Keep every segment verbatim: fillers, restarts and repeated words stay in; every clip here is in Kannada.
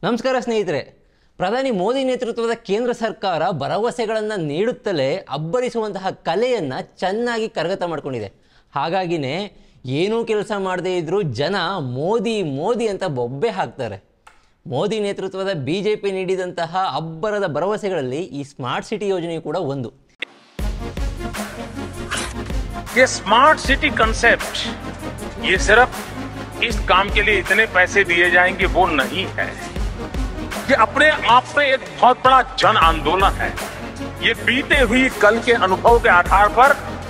ನಮಸ್ಕಾರ ಸ್ನೇಹಿತರೆ. ಪ್ರಧಾನಿ ಮೋದಿ ನೇತೃತ್ವದ ಕೇಂದ್ರ ಸರ್ಕಾರ ಭರವಸೆಗಳನ್ನು ನೀಡುತ್ತಲೇ ಅಬ್ಬರಿಸುವಂತಹ ಕಲೆಯನ್ನು ಚೆನ್ನಾಗಿ ಕರಗತ ಮಾಡಿಕೊಂಡಿದೆ. ಹಾಗಾಗಿನೇ ಏನೂ ಕೆಲಸ ಮಾಡದೇ ಇದ್ದರೂ ಜನ ಮೋದಿ ಮೋದಿ ಅಂತ ಬೊಬ್ಬೆ ಹಾಕ್ತಾರೆ. ಮೋದಿ ನೇತೃತ್ವದ ಬಿ ಜೆ ಪಿ ನೀಡಿದಂತಹ ಅಬ್ಬರದ ಭರವಸೆಗಳಲ್ಲಿ ಈ ಸ್ಮಾರ್ಟ್ ಸಿಟಿ ಯೋಜನೆಯು ಕೂಡ ಒಂದು. ये स्मार्ट सिटी कंसेप्ट ये सिर्फ इस काम के लिए इतने पैसे दिए जाएंगे वो नहीं है. ये अपने आप में एक बहुत बड़ा जन आंदोलन है. ये बीते हुई कल के अनुभव के आधार पर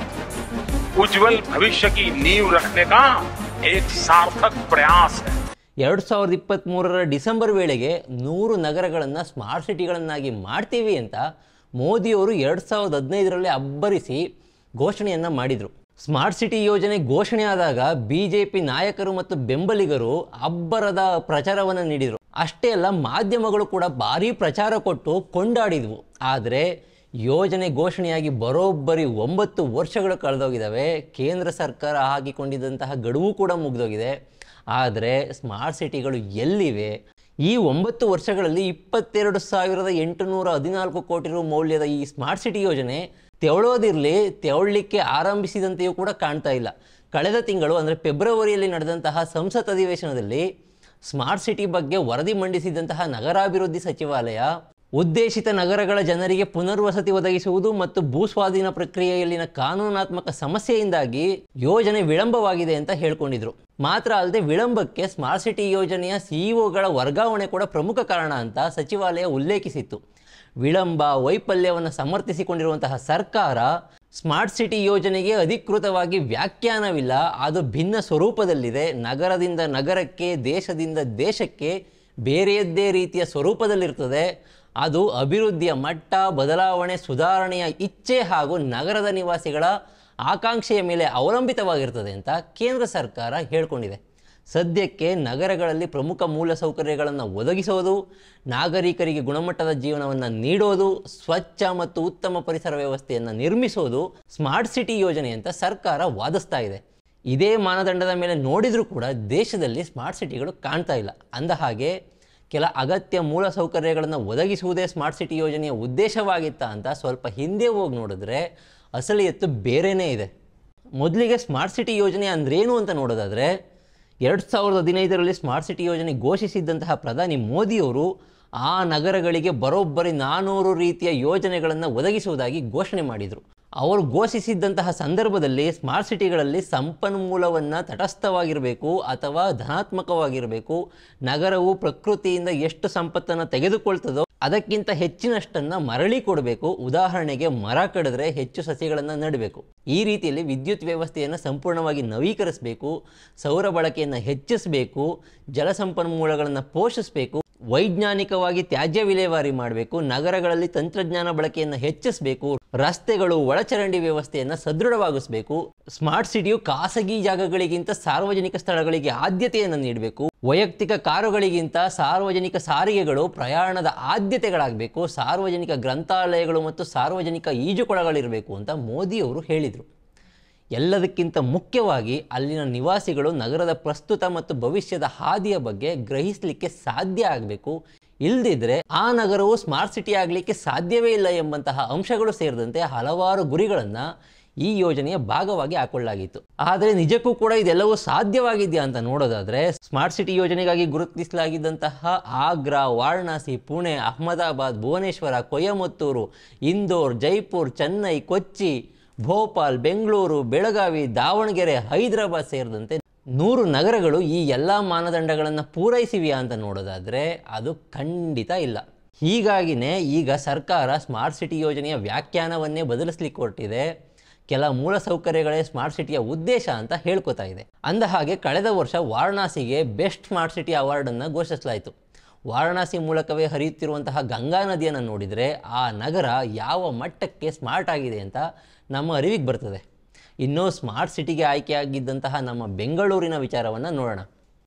उज्जवल भविष्य की नींव रखने का एक सार्थक प्रयास है. ಎರಡು ಸಾವಿರದ ಇಪ್ಪತ್ತ್ಮೂರರ ಡಿಸೆಂಬರ್ ವೇಳೆಗೆ ನೂರು ನಗರಗಳನ್ನು ಸ್ಮಾರ್ಟ್ ಸಿಟಿಗಳನ್ನಾಗಿ ಮಾಡ್ತೀವಿ ಅಂತ ಮೋದಿಯವರು ಎರಡು ಸಾವಿರದ ಹದಿನೈದರಲ್ಲಿ ಅಬ್ಬರಿಸಿ ಘೋಷಣೆಯನ್ನು ಮಾಡಿದರು. ಸ್ಮಾರ್ಟ್ ಸಿಟಿ ಯೋಜನೆ ಘೋಷಣೆ ಆದಾಗ ಬಿ ಜೆ ಪಿ ನಾಯಕರು ಮತ್ತು ಬೆಂಬಲಿಗರು ಅಬ್ಬರದ ಪ್ರಚಾರವನ್ನು ನೀಡಿದರು. ಅಷ್ಟೇ ಅಲ್ಲ, ಮಾಧ್ಯಮಗಳು ಕೂಡ ಭಾರೀ ಪ್ರಚಾರ ಕೊಟ್ಟು ಕೊಂಡಾಡಿದ್ವು. ಆದರೆ ಯೋಜನೆ ಘೋಷಣೆಯಾಗಿ ಬರೋಬ್ಬರಿ ಒಂಬತ್ತು ವರ್ಷಗಳು ಕಳೆದೋಗಿದ್ದಾವೆ. ಕೇಂದ್ರ ಸರ್ಕಾರ ಹಾಕಿಕೊಂಡಿದ್ದಂತಹ ಗಡುವು ಕೂಡ ಮುಗಿದೋಗಿದೆ. ಆದರೆ ಸ್ಮಾರ್ಟ್ ಸಿಟಿಗಳು ಎಲ್ಲಿವೆ? ಈ ಒಂಬತ್ತು ವರ್ಷಗಳಲ್ಲಿ ಇಪ್ಪತ್ತೆರಡು ಸಾವಿರದ ಎಂಟುನೂರ ಹದಿನಾಲ್ಕು ಕೋಟಿ ರು ಮೌಲ್ಯದ ಈ ಸ್ಮಾರ್ಟ್ ಸಿಟಿ ಯೋಜನೆ ತೆವಳೋದಿರಲಿ, ತೆವಳಲಿಕ್ಕೆ ಆರಂಭಿಸಿದಂತೆಯೂ ಕೂಡ ಕಾಣ್ತಾ ಇಲ್ಲ. ಕಳೆದ ತಿಂಗಳು ಅಂದರೆ ಫೆಬ್ರವರಿಯಲ್ಲಿ ನಡೆದಂತಹ ಸಂಸತ್ ಅಧಿವೇಶನದಲ್ಲಿ ಸ್ಮಾರ್ಟ್ ಸಿಟಿ ಬಗ್ಗೆ ವರದಿ ಮಂಡಿಸಿದಂತಹ ನಗರಾಭಿವೃದ್ಧಿ ಸಚಿವಾಲಯ ಉದ್ದೇಶಿತ ನಗರಗಳ ಜನರಿಗೆ ಪುನರ್ವಸತಿ ಒದಗಿಸುವುದು ಮತ್ತು ಭೂಸ್ವಾಧೀನ ಪ್ರಕ್ರಿಯೆಯಲ್ಲಿನ ಕಾನೂನಾತ್ಮಕ ಸಮಸ್ಯೆಯಿಂದಾಗಿ ಯೋಜನೆ ವಿಳಂಬವಾಗಿದೆ ಅಂತ ಹೇಳ್ಕೊಂಡಿದ್ರು. ಮಾತ್ರ ಅಲ್ಲದೆ ವಿಳಂಬಕ್ಕೆ ಸ್ಮಾರ್ಟ್ ಸಿಟಿ ಯೋಜನೆಯ ಸಿಇಒಗಳ ವರ್ಗಾವಣೆ ಕೂಡ ಪ್ರಮುಖ ಕಾರಣ ಅಂತ ಸಚಿವಾಲಯ ಉಲ್ಲೇಖಿಸಿತ್ತು. ವಿಳಂಬ ವೈಫಲ್ಯವನ್ನು ಸಮರ್ಥಿಸಿಕೊಂಡಿರುವಂತಹ ಸರ್ಕಾರ ಸ್ಮಾರ್ಟ್ ಸಿಟಿ ಯೋಜನೆಗೆ ಅಧಿಕೃತವಾಗಿ ವ್ಯಾಖ್ಯಾನವಿಲ್ಲ, ಅದು ಭಿನ್ನ ಸ್ವರೂಪದಲ್ಲಿದೆ. ನಗರದಿಂದ ನಗರಕ್ಕೆ, ದೇಶದಿಂದ ದೇಶಕ್ಕೆ ಬೇರೆಯದ್ದೇ ರೀತಿಯ ಸ್ವರೂಪದಲ್ಲಿರ್ತದೆ. ಅದು ಅಭಿವೃದ್ಧಿಯ ಮಟ್ಟ, ಬದಲಾವಣೆ, ಸುಧಾರಣೆಯ ಇಚ್ಛೆ ಹಾಗೂ ನಗರದ ನಿವಾಸಿಗಳ ಆಕಾಂಕ್ಷೆಯ ಮೇಲೆ ಅವಲಂಬಿತವಾಗಿರ್ತದೆ ಅಂತ ಕೇಂದ್ರ ಸರ್ಕಾರ ಹೇಳ್ಕೊಂಡಿದೆ. ಸದ್ಯಕ್ಕೆ ನಗರಗಳಲ್ಲಿ ಪ್ರಮುಖ ಮೂಲಸೌಕರ್ಯಗಳನ್ನು ಒದಗಿಸೋದು, ನಾಗರಿಕರಿಗೆ ಗುಣಮಟ್ಟದ ಜೀವನವನ್ನು ನೀಡೋದು, ಸ್ವಚ್ಛ ಮತ್ತು ಉತ್ತಮ ಪರಿಸರ ವ್ಯವಸ್ಥೆಯನ್ನು ನಿರ್ಮಿಸೋದು ಸ್ಮಾರ್ಟ್ ಸಿಟಿ ಯೋಜನೆ ಅಂತ ಸರ್ಕಾರ ವಾದಿಸ್ತಾ ಇದೆ. ಇದೇ ಮಾನದಂಡದ ಮೇಲೆ ನೋಡಿದರೂ ಕೂಡ ದೇಶದಲ್ಲಿ ಸ್ಮಾರ್ಟ್ ಸಿಟಿಗಳು ಕಾಣ್ತಾ ಇಲ್ಲ. ಅಂದ ಹಾಗೆ ಕೆಲ ಅಗತ್ಯ ಮೂಲಸೌಕರ್ಯಗಳನ್ನು ಒದಗಿಸುವುದೇ ಸ್ಮಾರ್ಟ್ ಸಿಟಿ ಯೋಜನೆಯ ಉದ್ದೇಶವಾಗಿತ್ತಾ ಅಂತ ಸ್ವಲ್ಪ ಹಿಂದೆ ಹೋಗಿ ನೋಡಿದ್ರೆ ಅಸಲಿಯತ್ತು ಬೇರೆಯೇ ಇದೆ. ಮೊದಲಿಗೆ ಸ್ಮಾರ್ಟ್ ಸಿಟಿ ಯೋಜನೆ ಅಂದ್ರೇನು ಅಂತ ನೋಡೋದಾದರೆ, ಎರಡು ಸಾವಿರದ ಹದಿನೈದರಲ್ಲಿ ಸ್ಮಾರ್ಟ್ ಸಿಟಿ ಯೋಜನೆ ಘೋಷಿಸಿದ್ದಂತಹ ಪ್ರಧಾನಿ ಮೋದಿಯವರು ಆ ನಗರಗಳಿಗೆ ಬರೋಬ್ಬರಿ ನಾನ್ನೂರು ರೀತಿಯ ಯೋಜನೆಗಳನ್ನು ಒದಗಿಸುವುದಾಗಿ ಘೋಷಣೆ ಮಾಡಿದರು. ಅವರು ಘೋಷಿಸಿದ್ದಂತಹ ಸಂದರ್ಭದಲ್ಲಿ ಸ್ಮಾರ್ಟ್ ಸಿಟಿಗಳಲ್ಲಿ ಸಂಪನ್ಮೂಲವನ್ನು ತಟಸ್ಥವಾಗಿರಬೇಕು ಅಥವಾ ಧನಾತ್ಮಕವಾಗಿರಬೇಕು, ನಗರವು ಪ್ರಕೃತಿಯಿಂದ ಎಷ್ಟು ಸಂಪತ್ತನ್ನು ತೆಗೆದುಕೊಳ್ತದೋ ಅದಕ್ಕಿಂತ ಹೆಚ್ಚಿನಷ್ಟನ್ನು ಮರಳಿ ಕೊಡಬೇಕು. ಉದಾಹರಣೆಗೆ, ಮರ ಕಡಿದ್ರೆ ಹೆಚ್ಚು ಸಸಿಗಳನ್ನು ನೆಡಬೇಕು. ಈ ರೀತಿಯಲ್ಲಿ ವಿದ್ಯುತ್ ವ್ಯವಸ್ಥೆಯನ್ನು ಸಂಪೂರ್ಣವಾಗಿ ನವೀಕರಿಸಬೇಕು, ಸೌರ ಬಳಕೆಯನ್ನು ಹೆಚ್ಚಿಸಬೇಕು, ಜಲಸಂಪನ್ಮೂಲಗಳನ್ನು ಪೋಷಿಸಬೇಕು, ವೈಜ್ಞಾನಿಕವಾಗಿ ತ್ಯಾಜ್ಯ ವಿಲೇವಾರಿ ಮಾಡಬೇಕು, ನಗರಗಳಲ್ಲಿ ತಂತ್ರಜ್ಞಾನ ಬಳಕೆಯನ್ನು ಹೆಚ್ಚಿಸಬೇಕು, ರಸ್ತೆಗಳು, ಒಳಚರಂಡಿ ವ್ಯವಸ್ಥೆಯನ್ನು ಸದೃಢವಾಗಿಸಬೇಕು. ಸ್ಮಾರ್ಟ್ ಸಿಟಿಯು ಖಾಸಗಿ ಜಾಗಗಳಿಗಿಂತ ಸಾರ್ವಜನಿಕ ಸ್ಥಳಗಳಿಗೆ ಆದ್ಯತೆಯನ್ನು ನೀಡಬೇಕು. ವೈಯಕ್ತಿಕ ಕಾರುಗಳಿಗಿಂತ ಸಾರ್ವಜನಿಕ ಸಾರಿಗೆಗಳು ಪ್ರಯಾಣದ ಆದ್ಯತೆಗಳಾಗಬೇಕು. ಸಾರ್ವಜನಿಕ ಗ್ರಂಥಾಲಯಗಳು ಮತ್ತು ಸಾರ್ವಜನಿಕ ಈಜುಕೊಳಗಳಿರಬೇಕು ಅಂತ ಮೋದಿಯವರು ಹೇಳಿದರು. ಎಲ್ಲದಕ್ಕಿಂತ ಮುಖ್ಯವಾಗಿ ಅಲ್ಲಿನ ನಿವಾಸಿಗಳು ನಗರದ ಪ್ರಸ್ತುತ ಮತ್ತು ಭವಿಷ್ಯದ ಹಾದಿಯ ಬಗ್ಗೆ ಗ್ರಹಿಸಲಿಕ್ಕೆ ಸಾಧ್ಯ ಆಗಬೇಕು. ಇಲ್ಲದಿದ್ದರೆ ಆ ನಗರವು ಸ್ಮಾರ್ಟ್ ಸಿಟಿ ಆಗಲಿಕ್ಕೆ ಸಾಧ್ಯವೇ ಇಲ್ಲ ಎಂಬಂತಹ ಅಂಶಗಳು ಸೇರಿದಂತೆ ಹಲವಾರು ಗುರಿಗಳನ್ನು ಈ ಯೋಜನೆಯ ಭಾಗವಾಗಿ ಹಾಕೊಳ್ಳಲಾಗಿತ್ತು. ಆದರೆ ನಿಜಕ್ಕೂ ಕೂಡ ಇದೆಲ್ಲವೂ ಸಾಧ್ಯವಾಗಿದೆಯಾ ಅಂತ ನೋಡೋದಾದರೆ, ಸ್ಮಾರ್ಟ್ ಸಿಟಿ ಯೋಜನೆಗಾಗಿ ಗುರುತಿಸಲಾಗಿದ್ದಂತಹ ಆಗ್ರಾ, ವಾರಣಾಸಿ, ಪುಣೆ, ಅಹಮದಾಬಾದ್, ಭುವನೇಶ್ವರ, ಕೊಯಮತ್ತೂರು, ಇಂದೋರ್, ಜೈಪುರ್, ಚೆನ್ನೈ, ಕೊಚ್ಚಿ, ಭೋಪಾಲ್, ಬೆಂಗಳೂರು, ಬೆಳಗಾವಿ, ದಾವಣಗೆರೆ, ಹೈದರಾಬಾದ್ ಸೇರಿದಂತೆ ನೂರು ನಗರಗಳು ಈ ಎಲ್ಲ ಮಾನದಂಡಗಳನ್ನು ಪೂರೈಸಿವೆಯಾ ಅಂತ ನೋಡೋದಾದರೆ ಅದು ಖಂಡಿತ ಇಲ್ಲ. ಹೀಗಾಗಿನೇ ಈಗ ಸರ್ಕಾರ ಸ್ಮಾರ್ಟ್ ಸಿಟಿ ಯೋಜನೆಯ ವ್ಯಾಖ್ಯಾನವನ್ನೇ ಬದಲಿಸಲಿಕ್ಕೆ ಹೊರಟಿದೆ. ಕೆಲ ಮೂಲಸೌಕರ್ಯಗಳೇ ಸ್ಮಾರ್ಟ್ ಸಿಟಿಯ ಉದ್ದೇಶ ಅಂತ ಹೇಳ್ಕೊತಾ ಇದೆ. ಅಂದ ಹಾಗೆ ಕಳೆದ ವರ್ಷ ವಾರಣಾಸಿಗೆ ಬೆಸ್ಟ್ ಸ್ಮಾರ್ಟ್ ಸಿಟಿ ಅವಾರ್ಡನ್ನು ಘೋಷಿಸಲಾಯಿತು. ವಾರಣಾಸಿ ಮೂಲಕವೇ ಹರಿಯುತ್ತಿರುವಂತಹ ಗಂಗಾ ನದಿಯನ್ನು ನೋಡಿದರೆ ಆ ನಗರ ಯಾವ ಮಟ್ಟಕ್ಕೆ ಸ್ಮಾರ್ಟ್ ಆಗಿದೆ ಅಂತ ನಮ್ಮ ಅರಿವಿಗೆ ಬರ್ತದೆ. ಇನ್ನು ಸ್ಮಾರ್ಟ್ ಸಿಟಿಗೆ ಆಯ್ಕೆಯಾಗಿದ್ದಂತಹ ನಮ್ಮ ಬೆಂಗಳೂರಿನ ವಿಚಾರವನ್ನು ನೋಡೋಣ.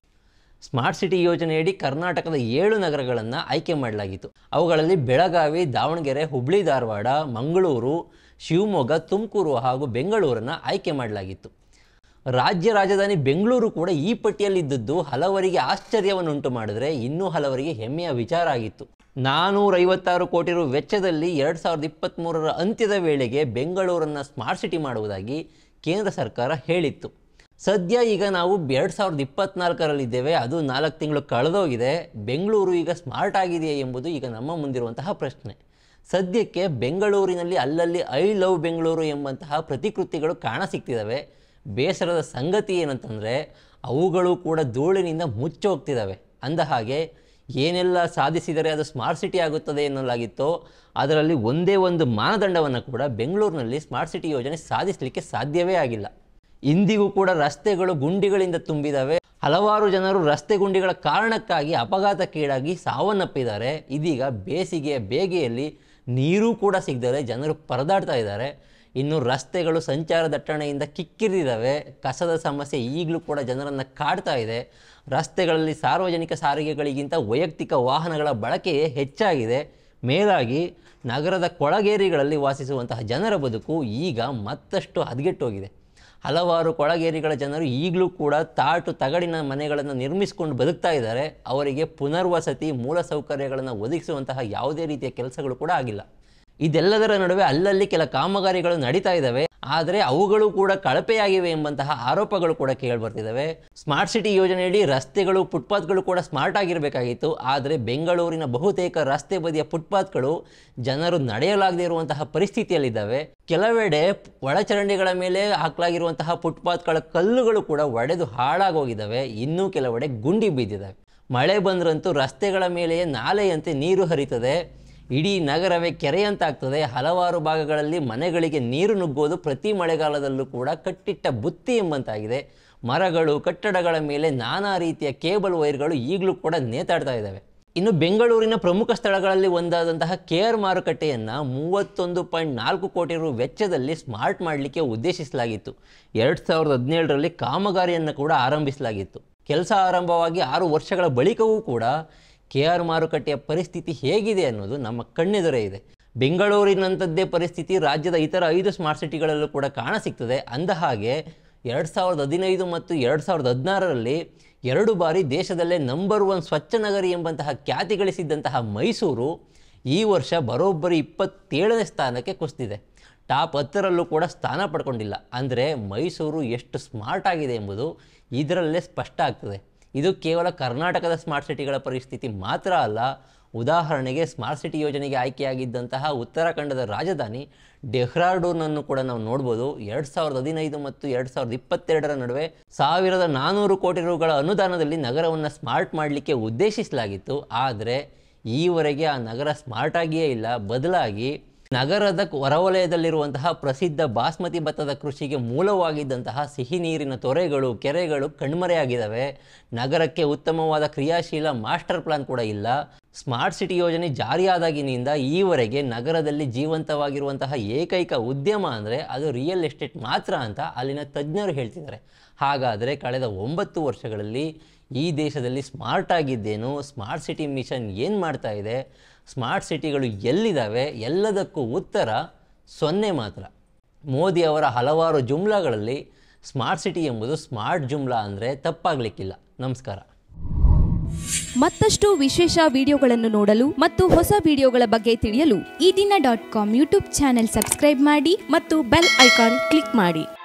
ಸ್ಮಾರ್ಟ್ ಸಿಟಿ ಯೋಜನೆಯಡಿ ಕರ್ನಾಟಕದ ಏಳು ನಗರಗಳನ್ನು ಆಯ್ಕೆ ಮಾಡಲಾಗಿತ್ತು. ಅವುಗಳಲ್ಲಿ ಬೆಳಗಾವಿ, ದಾವಣಗೆರೆ, ಹುಬ್ಬಳ್ಳಿ ಧಾರವಾಡ, ಮಂಗಳೂರು, ಶಿವಮೊಗ್ಗ, ತುಮಕೂರು ಹಾಗೂ ಬೆಂಗಳೂರನ್ನು ಆಯ್ಕೆ ಮಾಡಲಾಗಿತ್ತು. ರಾಜ್ಯ ರಾಜಧಾನಿ ಬೆಂಗಳೂರು ಕೂಡ ಈ ಪಟ್ಟಿಯಲ್ಲಿದ್ದದ್ದು ಹಲವರಿಗೆ ಆಶ್ಚರ್ಯವನ್ನುಂಟು ಮಾಡಿದ್ರೆ ಇನ್ನೂ ಹಲವರಿಗೆ ಹೆಮ್ಮೆಯ ವಿಚಾರ ಆಗಿತ್ತು. ನಾನ್ನೂರೈವತ್ತಾರು ಕೋಟಿ ರು ವೆಚ್ಚದಲ್ಲಿ ಎರಡು ಸಾವಿರದ ಇಪ್ಪತ್ತ್ಮೂರರ ಅಂತ್ಯದ ವೇಳೆಗೆ ಬೆಂಗಳೂರನ್ನು ಸ್ಮಾರ್ಟ್ ಸಿಟಿ ಮಾಡುವುದಾಗಿ ಕೇಂದ್ರ ಸರ್ಕಾರ ಹೇಳಿತ್ತು. ಸದ್ಯ ಈಗ ನಾವು ಎರಡು ಸಾವಿರದ ಇಪ್ಪತ್ತ್ನಾಲ್ಕರಲ್ಲಿದ್ದೇವೆ, ಅದು ನಾಲ್ಕು ತಿಂಗಳು ಕಳೆದೋಗಿದೆ. ಬೆಂಗಳೂರು ಈಗ ಸ್ಮಾರ್ಟ್ ಆಗಿದೆಯೇ ಎಂಬುದು ಈಗ ನಮ್ಮ ಮುಂದಿರುವಂತಹ ಪ್ರಶ್ನೆ. ಸದ್ಯಕ್ಕೆ ಬೆಂಗಳೂರಿನಲ್ಲಿ ಅಲ್ಲಲ್ಲಿ ಐ ಲವ್ ಬೆಂಗಳೂರು ಎಂಬಂತಹ ಪ್ರತಿಕೃತಿಗಳು ಕಾಣಸಿಗ್ತಿದ್ದಾವೆ. ಬೇಸರದ ಸಂಗತಿ ಏನಂತಂದರೆ ಅವುಗಳು ಕೂಡ ಧೂಳಿನಿಂದ ಮುಚ್ಚಿ ಹೋಗ್ತಿದ್ದಾವೆ. ಅಂದ ಹಾಗೆ ಏನೆಲ್ಲ ಸಾಧಿಸಿದರೆ ಅದು ಸ್ಮಾರ್ಟ್ ಸಿಟಿ ಆಗುತ್ತದೆ ಎನ್ನಲಾಗಿತ್ತೋ ಅದರಲ್ಲಿ ಒಂದೇ ಒಂದು ಮಾನದಂಡವನ್ನು ಕೂಡ ಬೆಂಗಳೂರಿನಲ್ಲಿ ಸ್ಮಾರ್ಟ್ ಸಿಟಿ ಯೋಜನೆ ಸಾಧಿಸಲಿಕ್ಕೆ ಸಾಧ್ಯವೇ ಆಗಿಲ್ಲ. ಇಂದಿಗೂ ಕೂಡ ರಸ್ತೆಗಳು ಗುಂಡಿಗಳಿಂದ ತುಂಬಿದ್ದಾವೆ. ಹಲವಾರು ಜನರು ರಸ್ತೆ ಗುಂಡಿಗಳ ಕಾರಣಕ್ಕಾಗಿ ಅಪಘಾತಕ್ಕೀಡಾಗಿ ಸಾವನ್ನಪ್ಪಿದ್ದಾರೆ. ಇದೀಗ ಬೇಸಿಗೆಯ ಬೇಗೆಯಲ್ಲಿ ನೀರು ಕೂಡ ಸಿಗದೆ ಜನರು ಪರದಾಡ್ತಾ ಇದ್ದಾರೆ. ಇನ್ನು ರಸ್ತೆಗಳು ಸಂಚಾರ ದಟ್ಟಣೆಯಿಂದ ಕಿಕ್ಕಿರಿದಿದ್ದಾವೆ. ಕಸದ ಸಮಸ್ಯೆ ಈಗಲೂ ಕೂಡ ಜನರನ್ನು ಕಾಡ್ತಾ ಇದೆ. ರಸ್ತೆಗಳಲ್ಲಿ ಸಾರ್ವಜನಿಕ ಸಾರಿಗೆಗಳಿಗಿಂತ ವೈಯಕ್ತಿಕ ವಾಹನಗಳ ಬಳಕೆಯೇ ಹೆಚ್ಚಾಗಿದೆ. ಮೇಲಾಗಿ ನಗರದ ಕೊಳಗೇರಿಗಳಲ್ಲಿ ವಾಸಿಸುವಂತಹ ಜನರ ಬದುಕು ಈಗ ಮತ್ತಷ್ಟು ಹದಗೆಟ್ಟೋಗಿದೆ. ಹಲವಾರು ಕೊಳಗೇರಿಗಳ ಜನರು ಈಗಲೂ ಕೂಡ ತಾಟು ತಗಡಿನ ಮನೆಗಳನ್ನು ನಿರ್ಮಿಸಿಕೊಂಡು ಬದುಕ್ತಾ ಇದ್ದಾರೆ. ಅವರಿಗೆ ಪುನರ್ವಸತಿ ಮೂಲಸೌಕರ್ಯಗಳನ್ನು ಒದಗಿಸುವಂತಹ ಯಾವುದೇ ರೀತಿಯ ಕೆಲಸಗಳು ಕೂಡ ಆಗಿಲ್ಲ. ಇದೆಲ್ಲದರ ನಡುವೆ ಅಲ್ಲಲ್ಲಿ ಕೆಲ ಕಾಮಗಾರಿಗಳು ನಡೀತಾ ಇದ್ದಾವೆ, ಆದರೆ ಅವುಗಳು ಕೂಡ ಕಳಪೆಯಾಗಿವೆ ಎಂಬಂತಹ ಆರೋಪಗಳು ಕೂಡ ಕೇಳಿಬರ್ತಿದ್ದಾವೆ. ಸ್ಮಾರ್ಟ್ ಸಿಟಿ ಯೋಜನೆಯಡಿ ರಸ್ತೆಗಳು ಫುಟ್ಪಾತ್ಗಳು ಕೂಡ ಸ್ಮಾರ್ಟ್ ಆಗಿರಬೇಕಾಗಿತ್ತು. ಆದರೆ ಬೆಂಗಳೂರಿನ ಬಹುತೇಕ ರಸ್ತೆ ಬದಿಯ ಫುಟ್ಪಾತ್ಗಳು ಜನರು ನಡೆಯಲಾಗದೇ ಇರುವಂತಹ ಪರಿಸ್ಥಿತಿಯಲ್ಲಿದ್ದಾವೆ. ಕೆಲವೆಡೆ ಒಳಚರಂಡಿಗಳ ಮೇಲೆ ಹಾಕಲಾಗಿರುವಂತಹ ಫುಟ್ಪಾತ್ಗಳ ಕಲ್ಲುಗಳು ಕೂಡ ಒಡೆದು ಹಾಳಾಗೋಗಿದ್ದಾವೆ. ಇನ್ನೂ ಕೆಲವೆಡೆ ಗುಂಡಿ ಬಿದ್ದಿದ್ದಾವೆ. ಮಳೆ ಬಂದ್ರಂತೂ ರಸ್ತೆಗಳ ಮೇಲೆಯೇ ನಾಲೆಯಂತೆ ನೀರು ಹರಿತದೆ. ಇಡೀ ನಗರವೇ ಕೆರೆಯಂತಾಗ್ತದೆ. ಹಲವಾರು ಭಾಗಗಳಲ್ಲಿ ಮನೆಗಳಿಗೆ ನೀರು ನುಗ್ಗೋದು ಪ್ರತಿ ಮಳೆಗಾಲದಲ್ಲೂ ಕೂಡ ಕಟ್ಟಿಟ್ಟ ಬುತ್ತಿ ಎಂಬಂತಾಗಿದೆ. ಮರಗಳು ಕಟ್ಟಡಗಳ ಮೇಲೆ ನಾನಾ ರೀತಿಯ ಕೇಬಲ್ ವೈರ್ಗಳು ಈಗಲೂ ಕೂಡ ನೇತಾಡ್ತಾ ಇದ್ದಾವೆ. ಇನ್ನು ಬೆಂಗಳೂರಿನ ಪ್ರಮುಖ ಸ್ಥಳಗಳಲ್ಲಿ ಒಂದಾದಂತಹ ಕೆ ಆರ್ ಮಾರುಕಟ್ಟೆಯನ್ನು ಮೂವತ್ತೊಂದು ಪಾಯಿಂಟ್ ನಾಲ್ಕು ಕೋಟಿ ರು ವೆಚ್ಚದಲ್ಲಿ ಸ್ಮಾರ್ಟ್ ಮಾಡಲಿಕ್ಕೆ ಉದ್ದೇಶಿಸಲಾಗಿತ್ತು. ಎರಡು ಸಾವಿರದ ಹದಿನೇಳರಲ್ಲಿ ಕಾಮಗಾರಿಯನ್ನು ಕೂಡ ಆರಂಭಿಸಲಾಗಿತ್ತು. ಕೆಲಸ ಆರಂಭವಾಗಿ ಆರು ವರ್ಷಗಳ ಬಳಿಕವೂ ಕೂಡ ಕೆ ಆರ್ ಮಾರುಕಟ್ಟೆಯ ಪರಿಸ್ಥಿತಿ ಹೇಗಿದೆ ಅನ್ನೋದು ನಮ್ಮ ಕಣ್ಣೆದುರೇ ಇದೆ. ಬೆಂಗಳೂರಿನಂಥದ್ದೇ ಪರಿಸ್ಥಿತಿ ರಾಜ್ಯದ ಇತರ ಐದು ಸ್ಮಾರ್ಟ್ ಸಿಟಿಗಳಲ್ಲೂ ಕೂಡ ಕಾಣಸಿಗ್ತದೆ. ಅಂದ ಹಾಗೆ ಎರಡು ಸಾವಿರದ ಹದಿನೈದು ಮತ್ತು ಎರಡು ಸಾವಿರದ ಹದಿನಾರರಲ್ಲಿ ಎರಡು ಬಾರಿ ದೇಶದಲ್ಲೇ ನಂಬರ್ ಒನ್ ಸ್ವಚ್ಛ ನಗರಿ ಎಂಬಂತಹ ಖ್ಯಾತಿ ಗಳಿಸಿದ್ದಂತಹ ಮೈಸೂರು ಈ ವರ್ಷ ಬರೋಬ್ಬರಿ ಇಪ್ಪತ್ತೇಳನೇ ಸ್ಥಾನಕ್ಕೆ ಕುಸಿದಿದೆ. ಟಾಪ್ ಹತ್ತರಲ್ಲೂ ಕೂಡ ಸ್ಥಾನ ಪಡ್ಕೊಂಡಿಲ್ಲ. ಅಂದರೆ ಮೈಸೂರು ಎಷ್ಟು ಸ್ಮಾರ್ಟ್ ಆಗಿದೆ ಎಂಬುದು ಇದರಲ್ಲೇ ಸ್ಪಷ್ಟ ಆಗ್ತದೆ. ಇದು ಕೇವಲ ಕರ್ನಾಟಕದ ಸ್ಮಾರ್ಟ್ ಸಿಟಿಗಳ ಪರಿಸ್ಥಿತಿ ಮಾತ್ರ ಅಲ್ಲ. ಉದಾಹರಣೆಗೆ ಸ್ಮಾರ್ಟ್ ಸಿಟಿ ಯೋಜನೆಗೆ ಆಯ್ಕೆಯಾಗಿದ್ದಂತಹ ಉತ್ತರಾಖಂಡದ ರಾಜಧಾನಿ ಡೆಹ್ರಾಡೂನನ್ನು ಕೂಡ ನಾವು ನೋಡ್ಬೋದು. ಎರಡು ಸಾವಿರದ ಹದಿನೈದು ಮತ್ತು ಎರಡು ಸಾವಿರದ ಇಪ್ಪತ್ತೆರಡರ ನಡುವೆ ಸಾವಿರದ ನಾನ್ನೂರು ಕೋಟಿ ರುಗಳ ಅನುದಾನದಲ್ಲಿ ನಗರವನ್ನು ಸ್ಮಾರ್ಟ್ ಮಾಡಲಿಕ್ಕೆ ಉದ್ದೇಶಿಸಲಾಗಿತ್ತು. ಆದರೆ ಈವರೆಗೆ ಆ ನಗರ ಸ್ಮಾರ್ಟ್ ಆಗಿಯೇ ಇಲ್ಲ. ಬದಲಾಗಿ ನಗರದ ಹೊರವಲಯದಲ್ಲಿರುವಂತಹ ಪ್ರಸಿದ್ಧ ಬಾಸ್ಮತಿ ಭತ್ತದ ಕೃಷಿಗೆ ಮೂಲವಾಗಿದ್ದಂತಹ ಸಿಹಿ ನೀರಿನ ತೊರೆಗಳು ಕೆರೆಗಳು ಕಣ್ಮರೆಯಾಗಿದ್ದಾವೆ. ನಗರಕ್ಕೆ ಉತ್ತಮವಾದ ಕ್ರಿಯಾಶೀಲ ಮಾಸ್ಟರ್ ಪ್ಲಾನ್ ಕೂಡ ಇಲ್ಲ. ಸ್ಮಾರ್ಟ್ ಸಿಟಿ ಯೋಜನೆ ಜಾರಿಯಾದಾಗಿನಿಂದ ಈವರೆಗೆ ನಗರದಲ್ಲಿ ಜೀವಂತವಾಗಿರುವಂತಹ ಏಕೈಕ ಉದ್ಯಮ ಅಂದರೆ ಅದು ರಿಯಲ್ ಎಸ್ಟೇಟ್ ಮಾತ್ರ ಅಂತ ಅಲ್ಲಿನ ತಜ್ಞರು ಹೇಳ್ತಿದ್ದಾರೆ. ಹಾಗಾದರೆ ಕಳೆದ ಒಂಬತ್ತು ವರ್ಷಗಳಲ್ಲಿ ಈ ದೇಶದಲ್ಲಿ ಸ್ಮಾರ್ಟ್ ಆಗಿದ್ದೇನು, ಸ್ಮಾರ್ಟ್ ಸಿಟಿ ಮಿಷನ್ ಏನು ಮಾಡ್ತಾ ಇದೆ, ಸ್ಮಾರ್ಟ್ ಸಿಟಿಗಳು ಎಲ್ಲಿದ್ದಾವೆ, ಎಲ್ಲದಕ್ಕೂ ಉತ್ತರ ಸೊನ್ನೆ ಮಾತ್ರ. ಮೋದಿ ಅವರ ಹಲವಾರು ಜುಮ್ಲಾಗಳಲ್ಲಿ ಸ್ಮಾರ್ಟ್ ಸಿಟಿ ಎಂಬುದು ಸ್ಮಾರ್ಟ್ ಜುಮ್ಲಾ ಅಂದರೆ ತಪ್ಪಾಗಲಿಕ್ಕಿಲ್ಲ. ನಮಸ್ಕಾರ. ಮತ್ತಷ್ಟು ವಿಶೇಷ ವಿಡಿಯೋಗಳನ್ನು ನೋಡಲು ಮತ್ತು ಹೊಸ ವಿಡಿಯೋಗಳ ಬಗ್ಗೆ ತಿಳಿಯಲು ಈ ದಿನ dot com YouTube channel subscribe ಮಾಡಿ ಮತ್ತು ಬೆಲ್ ಐಕಾನ್ ಕ್ಲಿಕ್ ಮಾಡಿ.